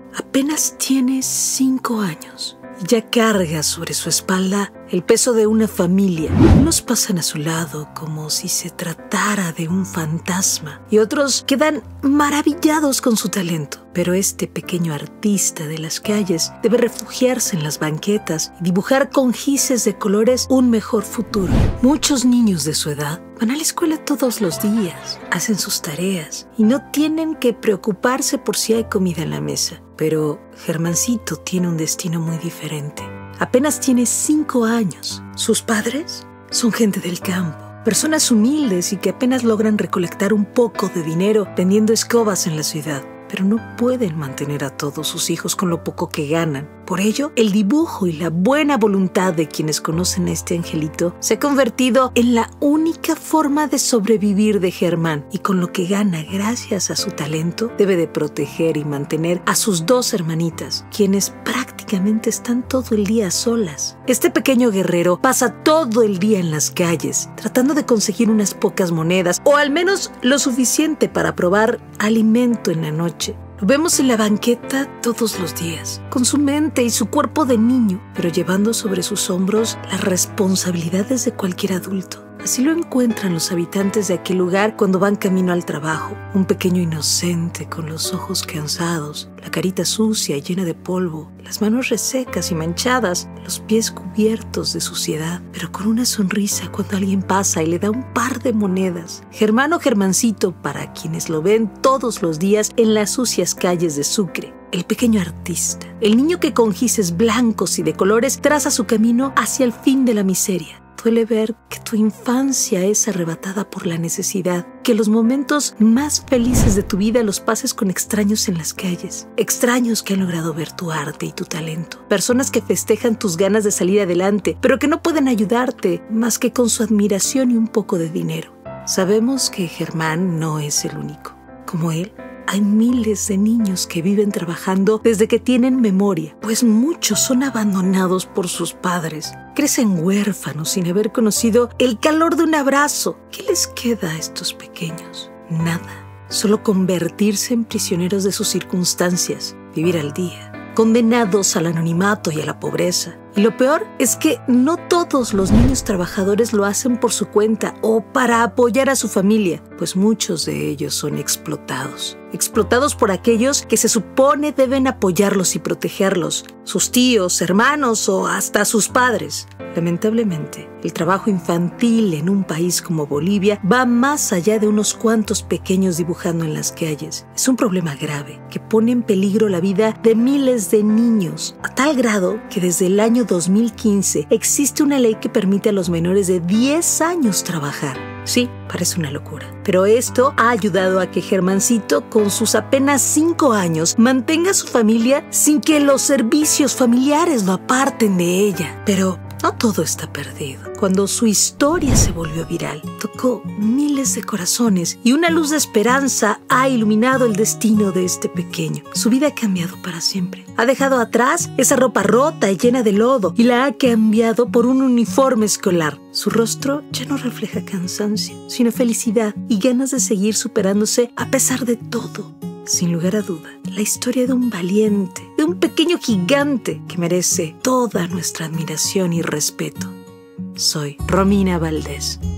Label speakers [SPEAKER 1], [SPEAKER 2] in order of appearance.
[SPEAKER 1] Apenas tiene 5 años. Ya carga sobre su espalda el peso de una familia. Unos pasan a su lado como si se tratara de un fantasma y otros quedan maravillados con su talento. Pero este pequeño artista de las calles debe refugiarse en las banquetas y dibujar con gises de colores un mejor futuro. Muchos niños de su edad van a la escuela todos los días, hacen sus tareas y no tienen que preocuparse por si hay comida en la mesa. Pero Germancito tiene un destino muy diferente. Apenas tiene 5 años. Sus padres son gente del campo, personas humildes y que apenas logran recolectar un poco de dinero vendiendo escobas en la ciudad. Pero no pueden mantener a todos sus hijos con lo poco que ganan. Por ello, el dibujo y la buena voluntad de quienes conocen a este angelito se ha convertido en la única forma de sobrevivir de Germán, y con lo que gana gracias a su talento debe de proteger y mantener a sus 2 hermanitas, quienes prácticamente están todo el día solas. Este pequeño guerrero pasa todo el día en las calles, tratando de conseguir unas pocas monedas, o al menos lo suficiente para probar alimento en la noche. Lo vemos en la banqueta todos los días, con su mente y su cuerpo de niño, pero llevando sobre sus hombros las responsabilidades de cualquier adulto. Así lo encuentran los habitantes de aquel lugar cuando van camino al trabajo. Un pequeño inocente con los ojos cansados, la carita sucia y llena de polvo, las manos resecas y manchadas, los pies cubiertos de suciedad, pero con una sonrisa cuando alguien pasa y le da un par de monedas. Germán o Germancito, para quienes lo ven todos los días en las sucias calles de Sucre. El pequeño artista, el niño que con gises blancos y de colores traza su camino hacia el fin de la miseria. Duele ver que tu infancia es arrebatada por la necesidad, que los momentos más felices de tu vida los pases con extraños en las calles, extraños que han logrado ver tu arte y tu talento, personas que festejan tus ganas de salir adelante, pero que no pueden ayudarte más que con su admiración y un poco de dinero. Sabemos que Germán no es el único. Como él, hay miles de niños que viven trabajando desde que tienen memoria, pues muchos son abandonados por sus padres. Crecen huérfanos sin haber conocido el calor de un abrazo. ¿Qué les queda a estos pequeños? Nada. Solo convertirse en prisioneros de sus circunstancias, vivir al día, condenados al anonimato y a la pobreza. Y lo peor es que no todos los niños trabajadores lo hacen por su cuenta o para apoyar a su familia, pues muchos de ellos son explotados. Explotados por aquellos que se supone deben apoyarlos y protegerlos, sus tíos, hermanos o hasta sus padres. Lamentablemente, el trabajo infantil en un país como Bolivia va más allá de unos cuantos pequeños dibujando en las calles. Es un problema grave que pone en peligro la vida de miles de niños, a tal grado que desde el año 2015 existe una ley que permite a los menores de 10 años trabajar. Sí, parece una locura, pero esto ha ayudado a que Germancito, con sus apenas 5 años, mantenga a su familia sin que los servicios familiares lo aparten de ella. Pero no todo está perdido. Cuando su historia se volvió viral, tocó miles de corazones y una luz de esperanza ha iluminado el destino de este pequeño. Su vida ha cambiado para siempre. Ha dejado atrás esa ropa rota y llena de lodo y la ha cambiado por un uniforme escolar. Su rostro ya no refleja cansancio, sino felicidad y ganas de seguir superándose a pesar de todo. Sin lugar a duda, la historia de un valiente, de un pequeño gigante que merece toda nuestra admiración y respeto. Soy Romina Valdés.